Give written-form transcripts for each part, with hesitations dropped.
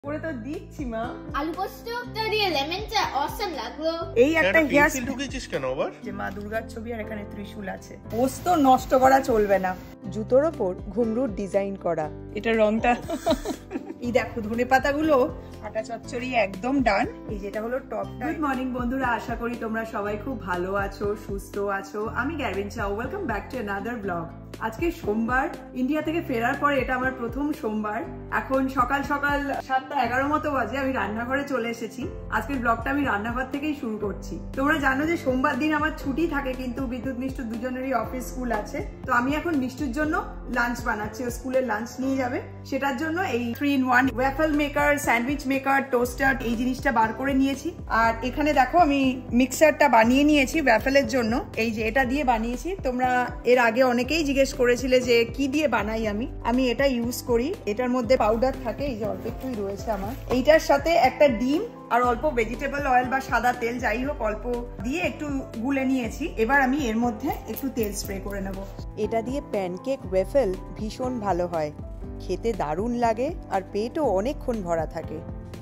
করে তো দিচ্ছি মা। আলু পোস্তটা দিয়ে লেমনটা অসাম লাগলো। এই একটা হেয়ার পেন্সিল ঢুকিয়েছিস কেন আবার? যে মা দুর্গার ছবি আর এখানে ত্রিশূল আছে। পোস্ত নষ্ট করা চলবে না। জুতোর ওপর ঘুমরুর ডিজাইন করা। এটা রংটা এই দেখো ধনেপাতাগুলো আটা চচ্চড়ি একদম ডান। এই যেটা হলো টপটা। গুড মর্নিং বন্ধুরা, আশা করি তোমরা সবাই খুব ভালো আছো, সুস্থ আছো। আমি Garvin Chao, welcome back to another blog. আজকে সোমবার, ইন্ডিয়া থেকে ফেরার পরে এটা আমার প্রথম সোমবার। এখন সকাল সকাল 7:11 মতো বাজে। আমি রান্নাঘরে চলে এসেছি। আজকের ব্লগটা আমি রান্নাঘর থেকেই শুরু করছি। তোমরা জানো যে সোমবার দিন আমার ছুটি থাকে, কিন্তু বিদ্যুৎ মিষ্টু দুজনেরই অফিস স্কুল আছে। তো আমি এখন মিষ্টুর জন্য লাঞ্চ বানাচ্ছি। ও স্কুলের লাঞ্চ নিয়ে যাবে, সেটার জন্য এই 3-in-1 waffle maker, sandwich maker, toaster এই জিনিসটা বার করে নিয়েছি। আর এখানে দেখো আমি মিক্সারটা বানিয়ে নিয়েছি ওয়াফেলের জন্য। এই যে এটা দিয়ে বানিয়েছি। তোমরা এর আগে অনেকেই জিজ্ঞেস করেছিলে যে কি দিয়ে বানাই আমি এটা ইউজ করি। এটার মধ্যে পাউডার থাকে, এই যে অল্প একটুই রয়েছে আমার। এইটার সাথে একটা ডিম আর অল্প ভেজিটেবল অয়েল বা সাদা তেল যাই হোক অল্প দিয়ে একটু গুলে নিয়েছি। এবার আমি এর মধ্যে একটু তেল স্প্রে করে নেব। এটা দিয়ে প্যানকেক ওয়েফেল ভীষণ ভালো হয়, খেতে দারুণ লাগে আর পেটও অনেকক্ষণ ভরা থাকে।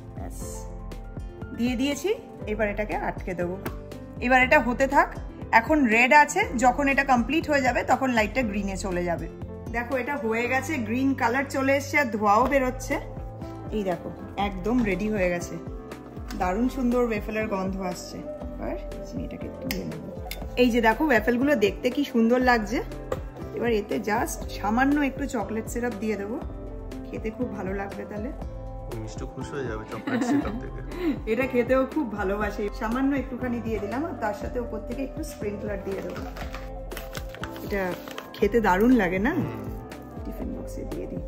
দিয়ে দিয়েছি, এবার এটাকে আটকে দেবো। এবার এটা হতে থাক। এখন রেড আছে, যখন এটা কমপ্লিট হয়ে যাবে তখন লাইটটা গ্রিনে চলে যাবে। দেখো এটা হয়ে গেছে, গ্রিন কালার চলে এসছে আর ধোঁয়াও বেরোচ্ছে। এই দেখো একদম রেডি হয়ে গেছে, দারুণ সুন্দর ওয়েফেলের গন্ধ আসছে। এবার চিনিটাকে তুলে নেব। এই যে দেখো ওয়েফেলগুলো দেখতে কি সুন্দর লাগছে। এবার এতে জাস্ট সামান্য একটু চকলেট সিরাপ দিয়ে দেবো, খেতে খুব ভালো লাগবে। তাহলে মিষ্টি খুশি হয়ে যাবে চকলেট সিরাপ দেখে। এটা খেতেও খুব ভালোবাসে। সামান্য একটুখানি দিয়ে দিলাম আর তার সাথে উপর থেকে একটু স্প্রিংকলার দিয়ে দেবো। এটা খেতে দারুণ লাগে না? টিফিন বক্সে দিয়ে দিই।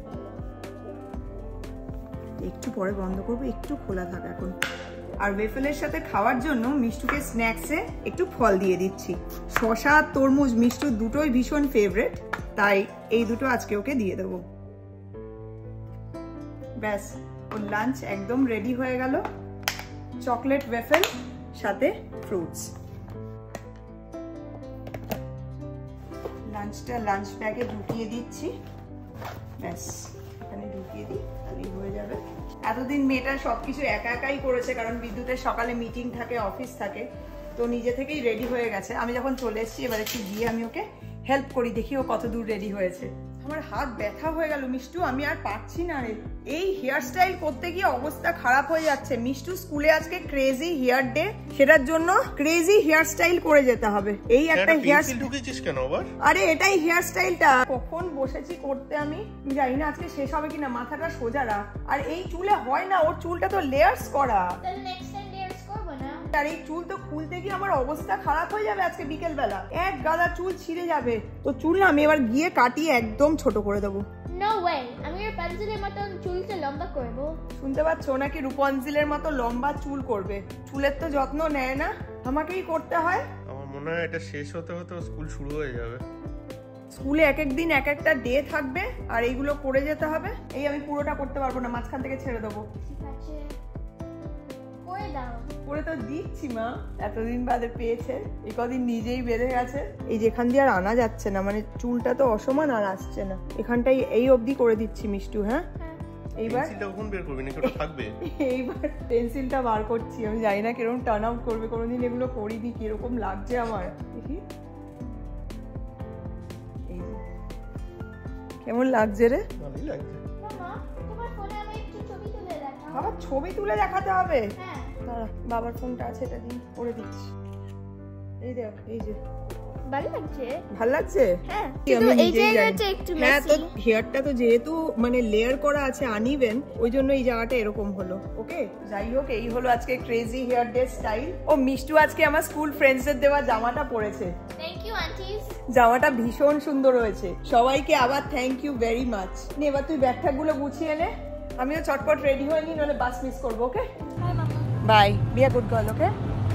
একটু পরে বন্ধ করবো, একটু খোলা থাক এখন। আর ওয়েফেলের সাথে খাওয়ার জন্য মিষ্টুকে স্ন্যাক্সে একটু ফল দিয়ে দিচ্ছি। শসা, তরমুজ মিষ্টুর দুটোই ভীষণ ফেভারিট, তাই এই দুটো আজকে ওকে দিয়ে দেবো। ব্যাস, ওর লাঞ্চ একদম রেডি হয়ে গেল। চকলেট ওয়েফেল সাথে ফ্রুটস। লাঞ্চটা লাঞ্চ ব্যাগে ঢুকিয়ে দিচ্ছি। ব্যাস এখানে ঢুকিয়ে দিই, তাহলেই হয়ে যাবে। এতদিন মেয়েটা সবকিছু একা একাই করেছে, কারণ বিদ্যুতের সকালে মিটিং থাকে, অফিস থাকে, তো নিজে থেকেই রেডি হয়ে গেছে। আমি যখন চলে এসেছি এবার একটু গিয়ে আমি ওকে হেল্প করি, দেখি ও কত দূর রেডি হয়েছে। আমার হাত ব্যথা হয়ে গেল মিষ্টু, আমি আর পারছি না রে। এই হেয়ার স্টাইল করতে গিয়ে অবস্থা খারাপ হয়ে যাচ্ছে। মিষ্টু স্কুলে আজকে ক্রেজি হেয়ার ডে, সেটার জন্য ক্রেজি হেয়ার স্টাইল করে যেতে হবে। এই একটা হেয়ার পেন্সিল ঢুকিয়েছিস কেন আবার? আরে এটাই হেয়ার স্টাইলটা। কখন বসেছি করতে আমি জানি না, আজকে শেষ হবে কিনা। মাথাটা সোজা রাখ। আর এই চুলে হয় না, ওর চুলটা তো লেয়ার্স করা। তাহলে নেক্সট টাইম লেয়ার্স করব না। আর এই চুল তো খুলতে গিয়ে আমার অবস্থা খারাপ হয়ে যাবে আজকে বিকেল বেলা। এক গাদা চুল ছিঁড়ে যাবে। তো চুল না আমি এবার গিয়ে কাটিয়ে একদম ছোট করে দেবো। নো ওয়ে, আমি রূপঞ্জিলের মতন চুলটা লম্বা করব। শুনতে পাচ্ছ নাকি? রূপঞ্জিলের মতো লম্বা চুল করবে। চুলের তো যত্ন নেয় না, আমাকেই করতে হয়। আমার মনে হয় এটা শেষ হতে হতে স্কুল শুরু হয়ে যাবে। স্কুলে এক এক দিন এক একটা ডে থাকবে আর এইগুলো করে যেতে হবে। এই আমি পুরোটা করতে পারবো না, মাঝখান থেকে ছেড়ে দেবো। ঠিক আছে, করে দাও। করে তো দিচ্ছি মা, এতদিন বাদে পেয়েছে। এই কদিন নিজেই বেঁধে গেছে। এই যেখান দিয়ে আর আনা যাচ্ছে না, মানে চুলটা তো অসমান আর আসছে না। এখানটাই এই অবধি করে দিচ্ছি মিষ্টু। হ্যাঁ এইবার পেন্সিলটা কখন বের করবি নাকি ওটা থাকবে? এইবার পেন্সিলটা বার করছি। আমি জানি না কিরকম টার্ন আউট করবে, কোনোদিন এগুলো করিনি, কিরকম লাগছে আমার। দেখি কেমন লাগছে রে? ভালোই লাগছে। মামা, তোমার ফোনে আমি একটু ছবি তুলে দেখাও। বাবা ছবি তুলে দেখাতে হবে? হ্যাঁ। দাঁড়া, বাবার ফোনটা আছে, এটা দিয়ে করে দিচ্ছি। এই দেখ, এই যে ভালো লাগছে। ভালো লাগছে? হ্যাঁ, আমি কিন্তু এই নিজেই জানি। জায়গাটা একটু হ্যাঁ, তো মেসি। হেয়ারটা তো যেহেতু মানে লেয়ার করা আছে আনইভেন, ওই জন্য এই জায়গাটা এরকম হলো। ওকে, যাই হোক, এই হলো আজকে ক্রেজি হেয়ার ডে স্টাইল। ও মিষ্টু আজকে আমার স্কুল ফ্রেন্ডসদের দেওয়া জামাটা পরেছে। Thank you aunties. জামাটা ভীষণ সুন্দর হয়েছে। সবাইকে আবার থ্যাংক ইউ ভেরি মাচ। নে এবার তুই ব্যাগটাগুলো গুছিয়ে নে, আমিও চটপট রেডি হয়ে নি, নাহলে বাস মিস করবো। ওকে বাই মামা। Bye, be a good girl. Okay,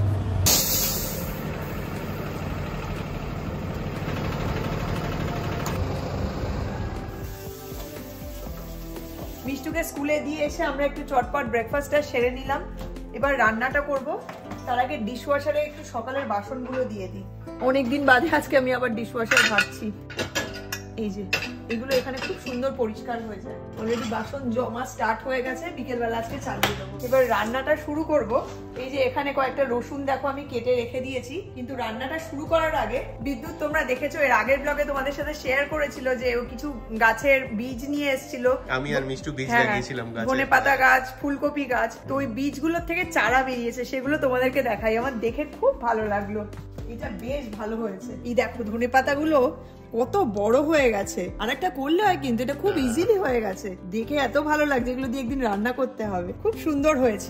মিষ্টুকে স্কুলে দিয়ে এসে আমরা একটু চটপট ব্রেকফাস্টটা সেরে নিলাম। এবার রান্নাটা করব। তার আগে ডিশওয়াশারে একটু সকালের বাসনগুলো দিয়ে দিই। অনেকদিন বাদে আজকে আমি আবার ডিশওয়াশার ভাবছি। এই যে এগুলো এখানে খুব সুন্দর পরিষ্কার হয়ে যায়। অলরেডি বাসন জমা স্টার্ট হয়ে গেছে, বিকেলবেলা আজকে চালিয়ে দেবো। এবার রান্নাটা শুরু করব। এই যে এখানে কয়েকটা রসুন দেখো আমি কেটে রেখে দিয়েছি, কিন্তু রান্নাটা শুরু করার আগে বিদ্যুৎ তোমরা দেখেছো এর আগের ব্লগে তোমাদের সাথে শেয়ার করেছিল যে ও কিছু গাছের বীজ নিয়ে এসেছিল। আমি আর মিষ্টু বীজ লাগিয়েছিলাম গাছে, ধনেপাতা গাছ, ফুলকপি গাছ। তো ওই বীজগুলোর থেকে চারা বেরিয়েছে, সেগুলো তোমাদেরকে দেখাই। আমার দেখে খুব ভালো লাগলো, এটা বেশ ভালো হয়েছে। এই দেখো ধনেপাতাগুলো কত বড় হয়ে গেছে। আর একটা করলে হয়, কিন্তু এটা খুব ইজিলি হয়ে গেছে। দেখে এত ভালো লাগছে, এগুলো দিয়ে একদিন রান্না করতে হবে। খুব সুন্দর হয়েছে।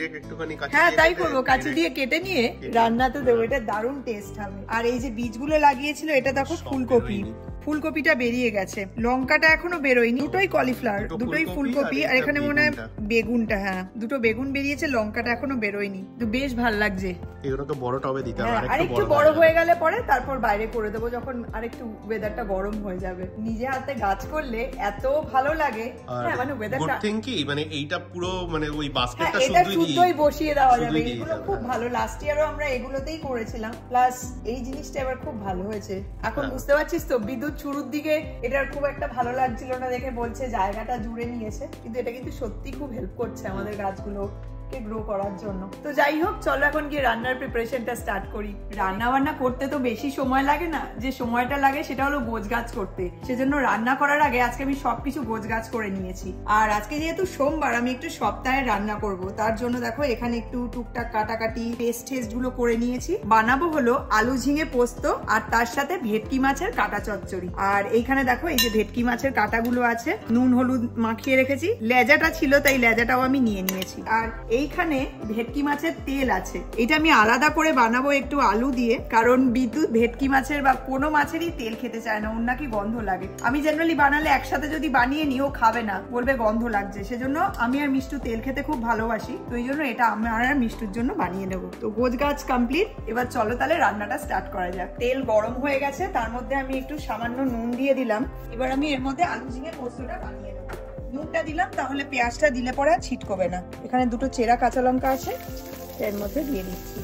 হ্যাঁ তাই করবো, কাঁচি দিয়ে কেটে নিয়ে রান্নাতে দেবো, এটা দারুণ টেস্ট হবে। আর এই যে বীজগুলো লাগিয়েছিল, এটা দেখো ফুলকপি, ফুলকপিটা বেরিয়ে গেছে। লঙ্কাটা এখনো বেরোয়নি, দুটোই কলিফ্লাওয়ার, দুটোই ফুলকপি। আর এখানে মনে হয় বেগুনটা, হ্যাঁ দুটো বেগুন বেরিয়েছে, লঙ্কাটা এখনো বেরোয়নি। তো বেশ ভালো লাগছে। এগুলোকে বড় টবে দিতে হবে, আর একটু বড় হয়ে গেলে পরে তারপর বাইরে করে দেবো, যখন আরেকটু ওয়েদারটা গরম হয়ে যাবে। নিজে হাতে গাছ করলে এত ভালো লাগে। হ্যাঁ মানে ওয়েদারটা কি মানে এইটা পুরো মানে ওই বাস্কেটটা শুদ্ধই বসিয়ে দেওয়া যাবে। এগুলো খুব ভালো, লাস্ট ইয়ারও আমরা এগুলোতেই করেছিলাম। প্লাস এই জিনিসটা এবার খুব ভালো হয়েছে। এখন বুঝতে পারছিস তো, বিদ্যুৎ শুরুর দিকে এটার খুব একটা ভালো লাগছিল না দেখে বলছে জায়গাটা জুড়ে নিয়েছে, কিন্তু এটা কিন্তু সত্যি খুব হেল্প করছে আমাদের গাছগুলো কে গ্রো করার জন্য। তো যাই হোক, চলো এখন গিয়ে রান্নার প্রিপারেশনটা স্টার্ট করি। রান্না বান্না করতে তো বেশি সময় লাগে না, যে সময়টা লাগে সেটা হলো গোছগাছ করতে। সেজন্য রান্না করার আগে আজকে আমি সবকিছু গোছগাছ করে নিয়েছি। আর আজকে যেহেতু সোমবার, আমি একটু সপ্তাহে রান্না করব, তার জন্য দেখো এখানে একটু টুকটাক কাটাকাটি পেস্ট গুলো করে নিয়েছি। বানাবো হলো আলু ঝিঙে পোস্ত, আর তার সাথে ভেটকি মাছের কাটা চচ্চড়ি। আর এইখানে দেখো এই যে ভেটকি মাছের কাটাগুলো আছে, নুন হলুদ মাখিয়ে রেখেছি। লেজাটা ছিল তাই লেজাটাও আমি নিয়ে নিয়েছি। আর এইখানে ভেটকি মাছের তেল আছে, এটা আমি আলাদা করে বানাবো একটু আলু দিয়ে, কারণ বিদ্যুৎ ভেটকি মাছের বা কোনো মাছেরই তেল খেতে চায় না, ওর নাকি গন্ধ লাগে। আমি জেনারেলি বানালে একসাথে যদি বানিয়ে নিই ও খাবে না, বলবে গন্ধ লাগছে। সেজন্য আমি আর মিষ্টু তেল খেতে খুব ভালোবাসি, তো এই জন্য এটা আমার আর মিষ্টুর জন্য বানিয়ে নেবো। তো গোছগাছ কমপ্লিট, এবার চলো তাহলে রান্নাটা স্টার্ট করা যাক। তেল গরম হয়ে গেছে, তার মধ্যে আমি একটু সামান্য নুন দিয়ে দিলাম। এবার আমি এর মধ্যে আলু ঝিঙে পোস্তটা বানিয়ে নেবো। নুনটা দিলাম, তাহলে পেঁয়াজটা দিলে পরে ছিটকবে না। এখানে দুটো চেরা কাঁচা লঙ্কা আছে, এর মধ্যে দিয়ে দিচ্ছি।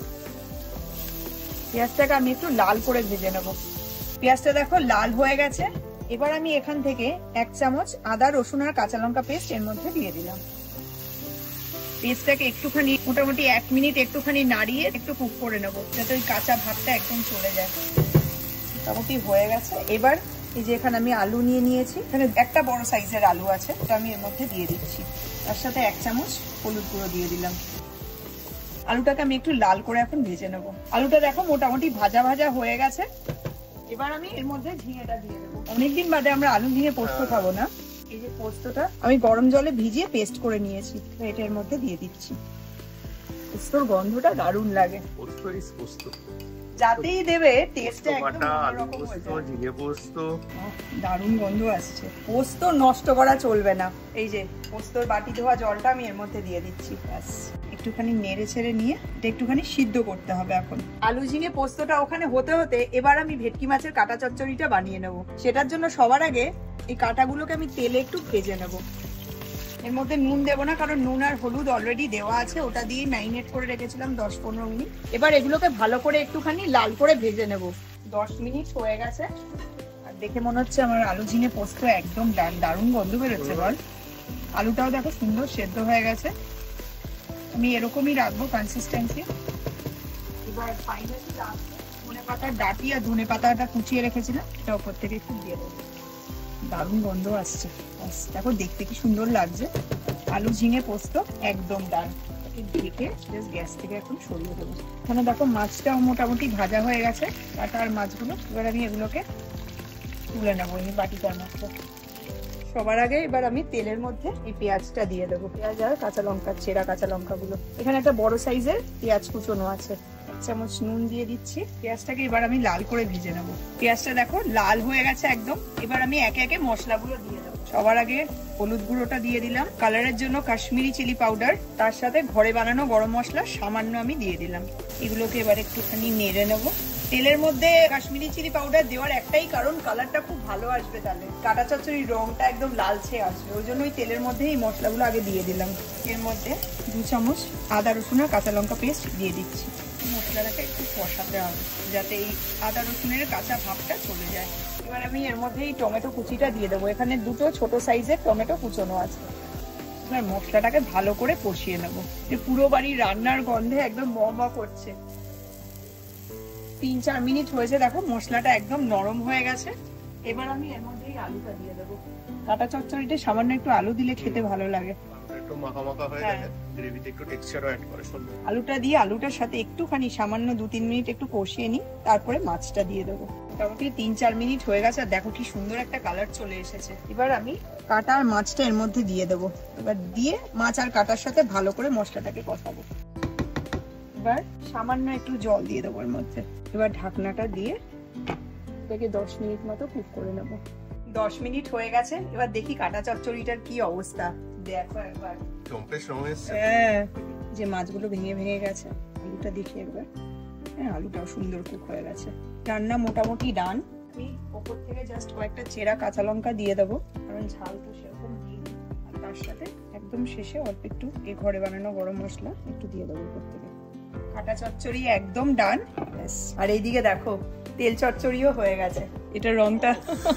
পেঁয়াজটাকে আমি একটু লাল করে ভেজে নেব। পেঁয়াজটা দেখো লাল হয়ে গেছে। এবার আমি এখান থেকে 1 চামচ আদা রসুন আর কাঁচা লঙ্কা পেস্ট এর মধ্যে দিয়ে দিলাম। পেস্টটাকে একটুখানি মোটামুটি 1 মিনিট একটুখানি নাড়িয়ে একটু কুক করে নেব, যাতে ওই কাঁচা ভাবটা একদম চলে যায়। মোটামুটি হয়ে গেছে। এবার এই যে এখানে আমি আলু নিয়ে নিয়েছি, এখানে একটা বড় সাইজের আলু আছে, ওটা আমি এর মধ্যে দিয়ে দিচ্ছি। তার সাথে 1 চামচ হলুদ গুঁড়ো দিয়ে দিলাম। আলুটাকে আমি একটু লাল করে এখন ভেজে নেব। আলুটা দেখো মোটামুটি ভাজা ভাজা হয়ে গেছে। এবার আমি এর মধ্যে ঝিঙেটা দিয়ে দেবো। অনেকদিন বাদে আমরা আলু ঝিঙে পোস্ত খাবো না। এই যে পোস্তটা আমি গরম জলে ভিজিয়ে পেস্ট করে নিয়েছি, তো এটা এর মধ্যে দিয়ে দিচ্ছি। পোস্তর গন্ধটা দারুণ লাগে। যাতেই দেবে টেস্টটা একদম অন্যরকম হয়ে যায়। ঝিঙে পোস্ত দারুণ গন্ধ আসছে। পোস্ত নষ্ট করা চলবে না। এই যে পোস্তর বাটি ধোয়া জলটা আমি এর মধ্যে দিয়ে দিচ্ছি। ব্যাস একটুখানি নেড়ে ছেড়ে নিয়ে এটা একটুখানি সিদ্ধ করতে হবে। এখন আলু ঝিঙে পোস্তটা ওখানে হতে হতে এবার আমি ভেটকি মাছের কাটা চচ্চড়িটা বানিয়ে নেব। সেটার জন্য সবার আগে এই কাটাগুলোকে আমি তেলে একটু ভেজে নেব। এর মধ্যে নুন দেবো না, কারণ নুন আর হলুদ অলরেডি দেওয়া আছে, ওটা দিয়ে ম্যারিনেট করে রেখেছিলাম 10-15 মিনিট। এবার এগুলোকে ভালো করে একটুখানি লাল করে ভেজে নেব। 10 মিনিট হয়ে গেছে, আর দেখে মনে হচ্ছে আমার আলু ঝিঙে পোস্ত একদম দারুণ গন্ধ বেরোচ্ছে। বল, আলুটাও দেখো সুন্দর সেদ্ধ হয়ে গেছে। আমি এরকমই রাখবো কনসিস্টেন্সি। এবার ফাইনালি ধনে পাতার ডাঁটি আর ধনে পাতাটা কুচিয়ে রেখেছিলাম, এটা ওপর থেকে একটু দিয়ে দেবো। দারুণ গন্ধ আসছে। দেখো দেখতে কি সুন্দর লাগছে। আলু ঝিঙে পোস্ত একদম ডান। ঢেকে গ্যাস থেকে এখন সরিয়ে দেবো। এখানে দেখো মাছটাও মোটামুটি ভাজা হয়ে গেছে, কাটা আর মাছগুলো। এবার আমি এগুলোকে তুলে নেবো এই বাটিটার মধ্যে। সবার আগে এবার আমি তেলের মধ্যে এই পেঁয়াজটা দিয়ে দেবো। পেঁয়াজ আর কাঁচা লঙ্কা, চেরা কাঁচা লঙ্কাগুলো। এখানে একটা বড় সাইজের পেঁয়াজ কুচোনো আছে। 1 চামচ নুন দিয়ে দিচ্ছি। পেঁয়াজটাকে এবার আমি লাল করে ভেজে নেবো। পেঁয়াজটা দেখো লাল হয়ে গেছে একদম। এবার আমি একে একে মশলাগুলো দিয়ে দেবো। সবার আগে হলুদ গুঁড়োটা দিয়ে দিলাম, কালারের জন্য কাশ্মীরি চিলি পাউডার, তার সাথে ঘরে বানানো গরম মশলা সামান্য আমি দিয়ে দিলাম। এগুলোকে এবার একটুখানি নেড়ে নেবো। তেলের মধ্যে কাশ্মীরি চিলি পাউডার দেওয়ার একটাই কারণ, কালারটা খুব ভালো আসবে, তাহলে কাটা চচ্চড়ির রংটা একদম লালচে আসবে। ওই জন্য ওই তেলের মধ্যে এই মশলাগুলো আগে দিয়ে দিলাম। এর মধ্যে 2 চামচ আদা রসুন আর কাঁচা লঙ্কা পেস্ট দিয়ে দিচ্ছি। মশলাটাকে একটু কষাতে হবে যাতে এই আদা রসুনের কাঁচা ভাবটা চলে যায়। এবার আমি এর মধ্যে এই টমেটো কুচিটা দিয়ে দেবো। এখানে 2 ছোট সাইজের টমেটো কুচোনো আছে। এবার মশলাটাকে ভালো করে কষিয়ে নেবো। পুরো বাড়ি রান্নার গন্ধে একদম ম করছে। 3-4 মিনিট হয়েছে, দেখো মশলাটা একদম নরম হয়ে গেছে। এবার আমি এর মধ্যে আলুটা দিয়ে দেবো। কাটা চচ্চড়িতে সামান্য একটু আলু দিলে খেতে ভালো লাগে। একটু মাখা মাখা হয়ে গেলে গ্রেভিতে একটু টেক্সচারও অ্যাড করে সুন্দর। আলুটা দিয়ে আলুটার সাথে একটুখানি সামান্য 2-3 মিনিট একটু কষিয়ে নিই, তারপরে মাছটা দিয়ে দেবো। মোটামুটি 3-4 মিনিট হয়ে গেছে আর দেখো কি সুন্দর একটা কালার চলে এসেছে। এবার আমি কাটা আর মাছটা এর মধ্যে দিয়ে দেবো। এবার দিয়ে মাছ আর কাটার সাথে ভালো করে মশলাটাকে কষাবো। এবার সামান্য একটু জল দিয়ে দেবো এর মধ্যে। এবার ঢাকনাটা দিয়ে এটাকে 10 মিনিট মতো কুক করে নেবো। 10 মিনিট হয়ে গেছে। এবার দেখি কাটা চচ্চড়িটার কি অবস্থা। দেখো একবার যে মাছগুলো ভেঙে ভেঙে গেছে। আলুটা দেখি একবার। হ্যাঁ, আলুটাও সুন্দর কুক হয়ে গেছে। রান্না মোটামুটি ডান। আমি ওপর থেকে জাস্ট কয়েকটা চেরা কাঁচা লঙ্কা দিয়ে দেবো, কারণ ঝাল তো সেরকম দিই। আর তার সাথে একদম শেষে অল্প একটু ঘরে বানানো গরম মশলা একটু দিয়ে দেবো উপর থেকে। কাটা চচ্চড়ি একদম ডান। আর এইদিকে দেখো তেল চচ্চড়িও হয়ে গেছে। এটা রংটা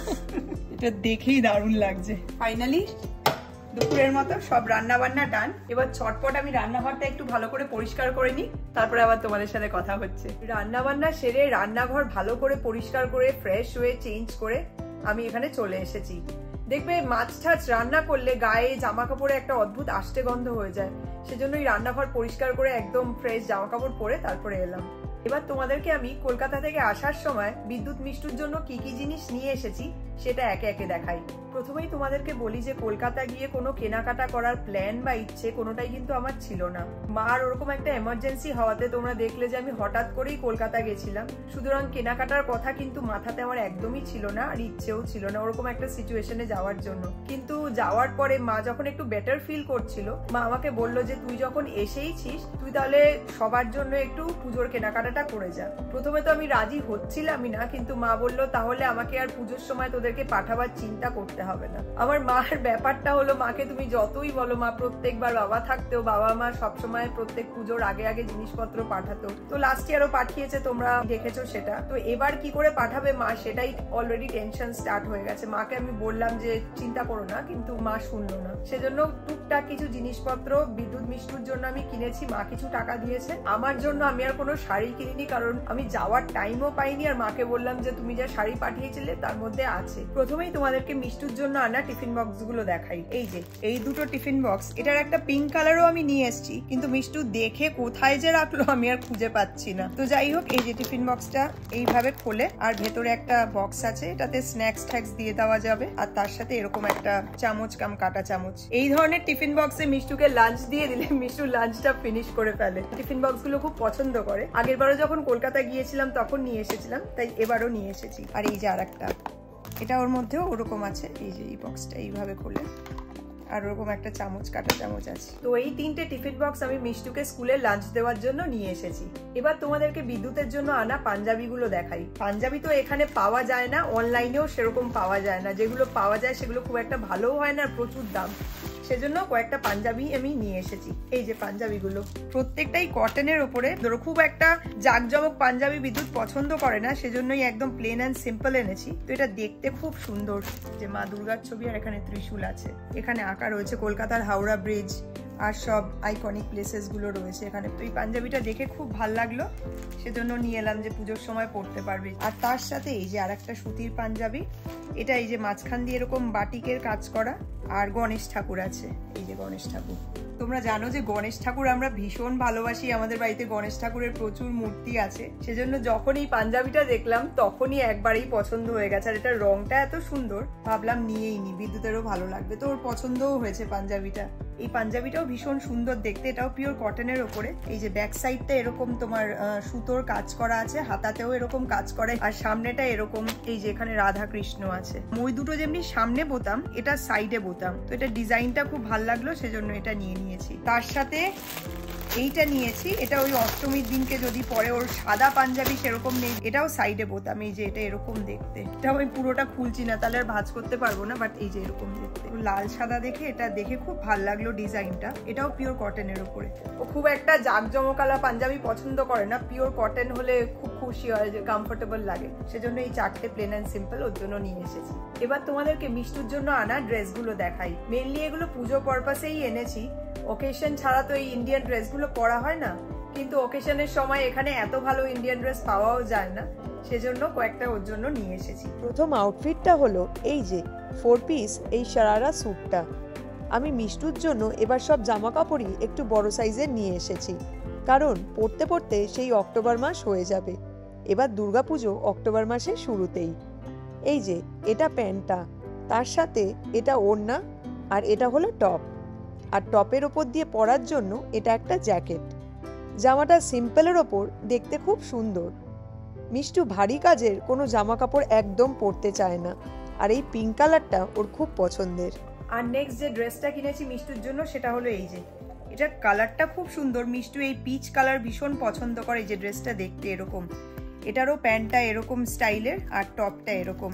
এটা দেখেই দারুণ লাগছে। ফাইনালি দুপুরের মতো সব রান্না বান্না ডান। এবার চটপট আমি রান্নাঘরটা একটু ভালো করে পরিষ্কার করে নিই, তারপরে আবার তোমাদের সাথে কথা হচ্ছে। রান্না বান্না সেরে রান্নাঘর ভালো করে পরিষ্কার করে ফ্রেশ হয়ে চেঞ্জ করে আমি এখানে চলে এসেছি। দেখবে মাছ টাছ রান্না করলে গায়ে জামা কাপড়ে একটা অদ্ভুত আষ্টে গন্ধ হয়ে যায়, সেজন্যই রান্নাঘর পরিষ্কার করে একদম ফ্রেশ জামা কাপড় পরে তারপরে এলাম। এবার তোমাদেরকে আমি কলকাতা থেকে আসার সময় বিদ্যুৎ মিষ্টুর জন্য কি কি জিনিস নিয়ে এসেছি সেটা একে একে দেখাই। প্রথমেই তোমাদেরকে বলি যে কলকাতা গিয়ে কোনো কেনাকাটা করার প্ল্যান বা ইচ্ছে কোনোটাই কিন্তু আমার ছিল না। মার ওরকম একটা এমার্জেন্সি হওয়াতে তোমরা দেখলে যে আমি হঠাৎ করেই কলকাতা গেছিলাম। সুতরাং কেনাকাটার কথা কিন্তু মাথাতে আমার একদমই ছিল না, আর ইচ্ছেও ছিল না ওরকম একটা সিচুয়েশনে যাওয়ার জন্য। কিন্তু যাওয়ার পরে মা যখন একটু বেটার ফিল করছিল, মা আমাকে বললো যে তুই যখন এসেইছিস তুই তাহলে সবার জন্য একটু পুজোর কেনাকাটাটা করে যা। প্রথমে তো আমি রাজি হচ্ছিলামই না, কিন্তু মা বললো তাহলে আমাকে আর পুজোর সময় তোদেরকে পাঠাবার চিন্তা করতে হবে না। আমার মার ব্যাপারটা হলো, মাকে তুমি যতই বলো, মা প্রত্যেকবার বাবা থাকতেও বাবা মা সবসময় প্রত্যেক পুজোর আগে আগে জিনিসপত্র পাঠাতো। তো লাস্ট ইয়ারও পাঠিয়েছে, তোমরা দেখেছো সেটা। তো এবার কি করে পাঠাবে মা সেটাই অলরেডি টেনশন স্টার্ট হয়ে গেছে। মাকে আমি বললাম যে চিন্তা করো না, কিন্তু মা শুনলো না। সেজন্য টুকটাক কিছু জিনিসপত্র বিদ্যুৎ মিষ্টুর জন্য আমি কিনেছি, মা কিছু টাকা দিয়েছে। আমার জন্য আমি আর কোনো শাড়ি কিনিনি, কারণ আমি যাওয়ার টাইমও পাইনি। আর মাকে বললাম যে তুমি যা শাড়ি পাঠিয়েছিলে তার মধ্যে আছে। প্রথমেই তোমাদেরকে মিষ্টুর জন্য আনা টিফিন বক্স গুলো দেখাই। এই যে এই 2টো টিফিন বক্স, এটার একটা পিঙ্ক কালারও আমি নিয়ে এসেছি, কিন্তু মিষ্টু দেখে কোথায় যে রাখলো আমি আর খুঁজে পাচ্ছি না। তো যাই হোক, এই যে টিফিন বক্সটা এইভাবে খোলে, আর ভেতরে একটা বক্স আছে, এটাতে স্ন্যাক্স ট্যাক্স দিয়ে দেওয়া যাবে। আর তার সাথে এরকম একটা চামচ কাম কাটা চামচ। এই ধরনের টিফিন বক্সে মিষ্টুকে লাঞ্চ দিয়ে দিলে মিষ্টু লাঞ্চটা ফিনিশ করে ফেলে। টিফিন বক্স গুলো খুব পছন্দ করে। আগের বারও যখন কলকাতা গিয়েছিলাম তখন নিয়ে এসেছিলাম, তাই এবারও নিয়ে এসেছি। আর এই যে আর একটা, এটা ওর মধ্যেও ওরকম আছে। এই যে এই বক্সটা এইভাবে খোলে, আর ওরকম একটা চামচ কাটা চামচ আছে। তো এই 3টে টিফিন বক্স আমি মিষ্টুকে স্কুলে লাঞ্চ দেওয়ার জন্য নিয়ে এসেছি। এবার তোমাদেরকে বিদ্যুতের জন্য আনা পাঞ্জাবি গুলো দেখাই। পাঞ্জাবি তো এখানে পাওয়া যায় না, অনলাইনেও সেরকম পাওয়া যায় না। যেগুলো পাওয়া যায় সেগুলো খুব একটা ভালোও হয় না, প্রচুর দাম। সেজন্য কয়েকটা পাঞ্জাবি আমি নিয়ে এসেছি। এই যে পাঞ্জাবিগুলো প্রত্যেকটাই কটনের ওপরে। ধরো খুব একটা জাঁকজমক পাঞ্জাবি বিদ্যুৎ পছন্দ করে না, সেজন্যই একদম প্লেন অ্যান্ড সিম্পল এনেছি। তো এটা দেখতে খুব সুন্দর, যে মা দুর্গার ছবি আর এখানে ত্রিশূল আছে। এখানে আঁকা রয়েছে কলকাতার হাওড়া ব্রিজ আর সব আইকনিক প্লেসেস গুলো রয়েছে এখানে। তো এই পাঞ্জাবিটা দেখে খুব ভালো লাগলো, সেজন্য নিয়ে এলাম যে পুজোর সময় পরতে পারবে। আর তার সাথে এই যে আর একটা সুতির পাঞ্জাবি, এটা এই যে মাঝখান দিয়ে এরকম বাটিকের কাজ করা, আর গণেশ ঠাকুর আছে। এই যে গণেশ ঠাকুর, তোমরা জানো যে গণেশ ঠাকুর আমরা ভীষণ ভালোবাসি। আমাদের বাড়িতে গণেশ ঠাকুরের প্রচুর মূর্তি আছে, সেজন্য যখন এই পাঞ্জাবিটা দেখলাম তখনই একবারেই পছন্দ হয়ে গেছে। আর এটার রংটা এত সুন্দর, ভাবলাম নিয়েই নি, বিদ্যুতেরও ভালো লাগবে। তো ওর পছন্দও হয়েছে পাঞ্জাবিটা। এই পাঞ্জাবিটাও ভীষণ সুন্দর দেখতে, এটাও পিওর কটনের ওপরে। এই যে ব্যাক সাইডটা এরকম তোমার সুতোর কাজ করা আছে, হাতাতেও এরকম কাজ করে, আর সামনেটা এরকম এই যে এখানে রাধা কৃষ্ণ আছে। ওই দুটো যেমনি সামনে বোতাম, এটা সাইডে বোতাম। তো এটা ডিজাইনটা খুব ভালো লাগলো, সেজন্য এটা নিয়ে নিয়েছি। তার সাথে এইটা নিয়েছি, এটা ওই অষ্টমীর দিনকে যদি পরে, ওর সাদা পাঞ্জাবি সেরকম নেই, এটাও সাইডে বোতাম, এই যে এটা এরকম দেখতে, এটা আমি পুরোটা খুলছি না তাহলে আর ভাঁজ করতে পারবো না, বাট এই যে এরকম দেখতে লাল সাদা দেখে এটা দেখে খুব ভালো লাগলো ডিজাইনটা। এটাও পিওর কটনের উপরে। ও খুব একটা জাঁকজমকালা পাঞ্জাবি পছন্দ করে না, পিওর কটন হলে খুব খুশি হয়, যে কমফোর্টেবল লাগে, সেজন্য এই চারটে প্লেন অ্যান্ড সিম্পল ওর জন্য নিয়ে এসেছি। এবার তোমাদেরকে মিষ্টুর জন্য আনা ড্রেসগুলো দেখাই। মেনলি এগুলো পুজো পারপাসেই এনেছি, ওকেশন ছাড়া তো এই ইন্ডিয়ান ড্রেসগুলো পরা হয় না, কিন্তু ওকেশনের সময় এখানে এত ভালো ইন্ডিয়ান ড্রেস পাওয়াও যায় না, সেজন্য কয়েকটা ওর জন্য নিয়ে এসেছি। প্রথম আউটফিটটা হলো এই যে 4 পিস এই শারারা স্যুটটা। আমি মিষ্টুর জন্য এবার সব জামা কাপড়ই একটু বড় সাইজের নিয়ে এসেছি, কারণ পরতে পরতে সেই অক্টোবর মাস হয়ে যাবে। এবার দুর্গাপুজো অক্টোবর মাসের শুরুতেই। এই যে এটা প্যান্টটা, তার সাথে এটা ওড়না, আর এটা হলো টপ, আর টপের ওপর দিয়ে পরার জন্য এটা একটা জ্যাকেট। জামাটা সিম্পলের ওপর দেখতে খুব সুন্দর। মিষ্টু ভারী কাজের কোনো জামা কাপড় একদম পরতে চায় না, আর এই পিঙ্ক কালারটা ওর খুব পছন্দের। আর নেক্সট যে ড্রেসটা কিনেছি মিষ্টুর জন্য সেটা হলো এই যে, এটার কালারটা খুব সুন্দর। মিষ্টু এই পিচ কালার ভীষণ পছন্দ করে, যে ড্রেসটা দেখতে এরকম। এটারও প্যান্টটা এরকম স্টাইলের, আর টপটা এরকম।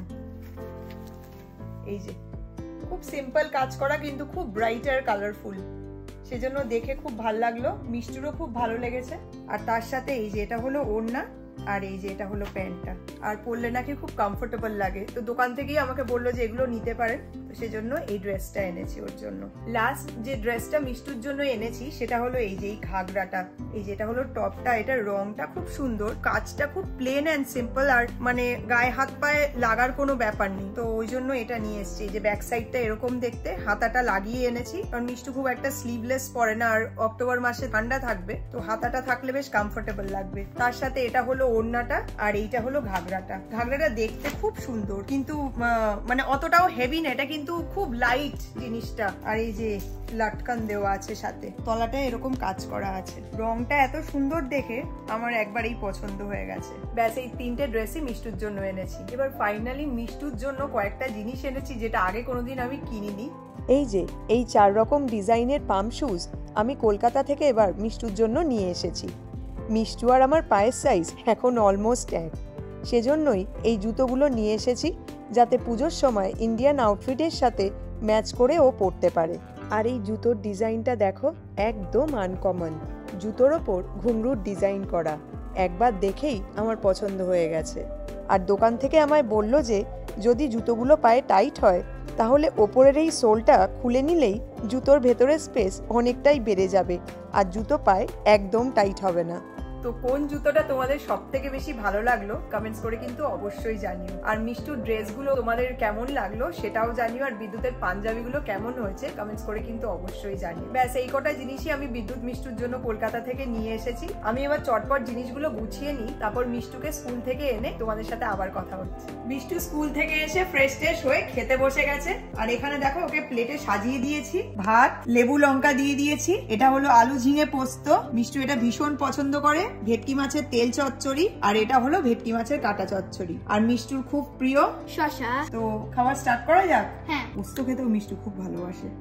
এই যে খুব সিম্পল কাজ করা, কিন্তু খুব ব্রাইট আর কালারফুল, সেজন্য দেখে খুব ভালো লাগলো, মিষ্টুরও খুব ভালো লেগেছে। আর তার সাথে এই যে এটা হলো ওড়না, আর এই যে এটা হলো প্যান্টটা, আর পরলে নাকি খুব কমফোর্টেবল লাগে, তো দোকান থেকেই আমাকে বললো যে এগুলো নিতে পারেন, তো সেজন্য এই ড্রেসটা এনেছি ওর জন্য। লাস্ট যে ড্রেসটা মিষ্টুর জন্য এনেছি সেটা হলো এই যে এই ঘাগরাটা, এই যে এটা হলো টপটা। এটার রংটা খুব সুন্দর, কাজটা খুব প্লেন অ্যান্ড সিম্পল, আর মানে গায়ে হাত পায়ে লাগার কোনো ব্যাপার নেই, তো ওই জন্য এটা নিয়ে এসেছি। এই যে ব্যাক সাইডটা এরকম দেখতে, হাতাটা লাগিয়ে এনেছি, কারণ মিষ্টু খুব একটা স্লিভলেস পরে না, আর অক্টোবর মাসে ঠান্ডা থাকবে, তো হাতাটা থাকলে বেশ কমফোর্টেবল লাগবে। তার সাথে এটা হলো ওড়নাটা, আর এইটা হলো ঘাগরাটা। ঘাগরাটা দেখতে খুব সুন্দর, কিন্তু মানে অতটাও হেভি না, এটা কিন্তু খুব লাইট জিনিসটা। আর এই যে লাটকান দেওয়া আছে, সাথে তলাটা এরকম কাজ করা আছে। রংটা এত সুন্দর দেখে আমার একবারেই পছন্দ হয়ে গেছে। ব্যাস এই তিনটে ড্রেসই মিষ্টুর জন্য এনেছি। এবার ফাইনালি মিষ্টুর জন্য কয়েকটা জিনিস এনেছি যেটা আগে কোনোদিন আমি কিনিনি। এই যে এই 4 রকম ডিজাইনের পাম্প শুজ আমি কলকাতা থেকে এবার মিষ্টুর জন্য নিয়ে এসেছি। মিষ্টু আর আমার পায়ের সাইজ এখন অলমোস্ট এক, সেজন্যই এই জুতোগুলো নিয়ে এসেছি, যাতে পুজোর সময় ইন্ডিয়ান আউটফিটের সাথে ম্যাচ করে ও পরতে পারে। আর এই জুতোর ডিজাইনটা দেখো, একদম আনকমন। জুতোর ওপর ঘুঙরুর ডিজাইন করা, একবার দেখেই আমার পছন্দ হয়ে গেছে। আর দোকান থেকে আমায় বলল যে যদি জুতোগুলো পায়ে টাইট হয় তাহলে ওপরের এই সোলটা খুলে নিলেই জুতোর ভেতরের স্পেস অনেকটাই বেড়ে যাবে, আর জুতো পায়ে একদম টাইট হবে না। তো কোন জুতোটা তোমাদের সব থেকে বেশি ভালো লাগলো কমেন্টস করে কিন্তু অবশ্যই জানিও। আর মিষ্টুর ড্রেসগুলো তোমাদের কেমন লাগলো সেটাও জানিও। আর বিদ্যুতের পাঞ্জাবিগুলো কেমন হয়েছে কমেন্টস করে কিন্তু অবশ্যই জানিও। ব্যাস এই কটা জিনিসই আমি বিদ্যুৎ মিষ্টুর জন্য কলকাতা থেকে নিয়ে এসেছি। আমি এবার চটপট জিনিসগুলো গুছিয়ে নিই, তারপর মিষ্টুকে স্কুল থেকে এনে তোমাদের সাথে আবার কথা হচ্ছে। মিষ্টু স্কুল থেকে এসে ফ্রেশ ট্রেশ হয়ে খেতে বসে গেছে। আর এখানে দেখো ওকে প্লেটে সাজিয়ে দিয়েছি ভাত, লেবু লঙ্কা দিয়ে দিয়েছি। এটা হলো আলু ঝিঙে পোস্ত, মিষ্টু এটা ভীষণ পছন্দ করে। ভেটকি মাছের তেল চচ্চড়ি, আর এটা হলো ভেটকি মাছের কাটা চচ্চড়ি। আর মিষ্টুর খুব প্রিয় শশা। তো খাবার স্টার্ট করা যাক। হ্যাঁ, পোস্ত খেতেও মিষ্টু খুব ভালোবাসে।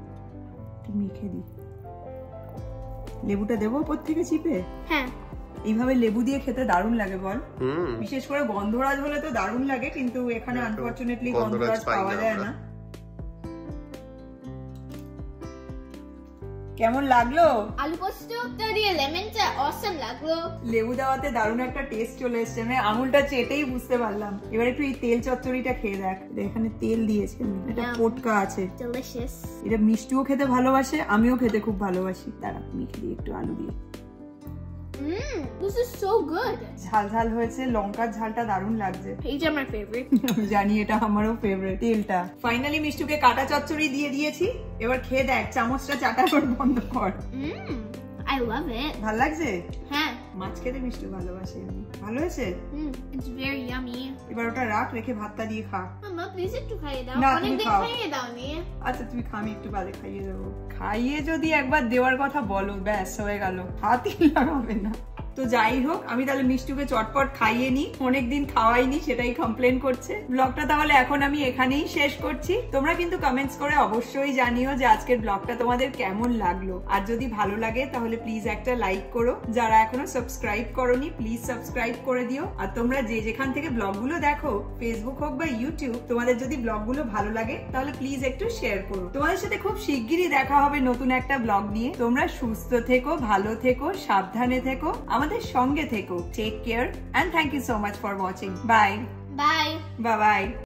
মেখে দিই, লেবুটা দেবো উপর থেকে চিপে। হ্যাঁ, এইভাবে লেবু দিয়ে খেতে দারুণ লাগে বল। বিশেষ করে গন্ধরাজ হলে তো দারুণ লাগে, কিন্তু এখানে আনফরচুনেটলি গন্ধরাজ পাওয়া যায় না। কেমন লাগলো? আলু পোস্তটা দিয়ে লেমনটা অসাম লাগলো। লেবু দেওয়াতে দারুণ একটা টেস্ট চলে এসছে, আমি আঙুলটা চেটেই বুঝতে পারলাম। এবার একটু এই তেল চচ্চড়িটা খেয়ে দেখ। এখানে তেল দিয়েছে, এটা পোটকা আছে। Delicious. এটা মিষ্টিও খেতে ভালোবাসে, আমিও খেতে খুব ভালোবাসি। দাঁড়া মেখে দিই একটু আলু দিয়ে। This is so good. ঝাল ঝাল হয়েছে, লঙ্কার ঝালটা দারুণ লাগছে। এইটা আমার favorite. আমি জানি এটা আমারও ফেভারিট। তেলটা ফাইনালি মিষ্টুকে কাটা চচ্চড়ি দিয়ে দিয়েছি। এবার খেয়ে দেখ, চামচটা চাটার বন্ধ কর। I love it. ভাল লাগছে? হ্যাঁ, মাছ খেতে মিষ্টু ভালোবাসে। ভালো হয়েছে? It's very yummy. এবার ওটা রাখ, রেখে ভাতটা দিয়ে খা। মামা প্লিজ একটু খাইয়ে দাও। না, অনেক তুমি দিন খাও। খাইয়ে দাওনি। আচ্ছা তুমি খা, আমি একটু বাদে খাইয়ে দেবো। খাইয়ে যদি একবার দেওয়ার কথা বলো ব্যাস হয়ে গেল, হাতই লাগাবে না। তো যাই হোক, আমি তাহলে মিষ্টুকে চটপট খাইয়ে নি, অনেকদিন খাওয়াইনি সেটাই কমপ্লেন করছে। ব্লগটা তাহলে এখন আমি এখানেই শেষ করছি। তোমরা কিন্তু কমেন্টস করে অবশ্যই জানিও যে আজকের ব্লগটা তোমাদের কেমন লাগলো। আর যদি ভালো লাগে তাহলে প্লিজ একটা লাইক করো। যারা এখনো সাবস্ক্রাইব করোনি প্লিজ সাবস্ক্রাইব করে দিও। আর তোমরা যে যেখান থেকে ব্লগগুলো দেখো, ফেসবুক হোক বা ইউটিউব, তোমাদের যদি ব্লগগুলো ভালো লাগে তাহলে প্লিজ একটু শেয়ার করো। তোমাদের সাথে খুব শিগগিরই দেখা হবে নতুন একটা ব্লগ নিয়ে। তোমরা সুস্থ থেকো, ভালো থেকো, সাবধানে থেকো, আমাদের সঙ্গে থেকো। Take care and thank you so much for watching. Bye bye by.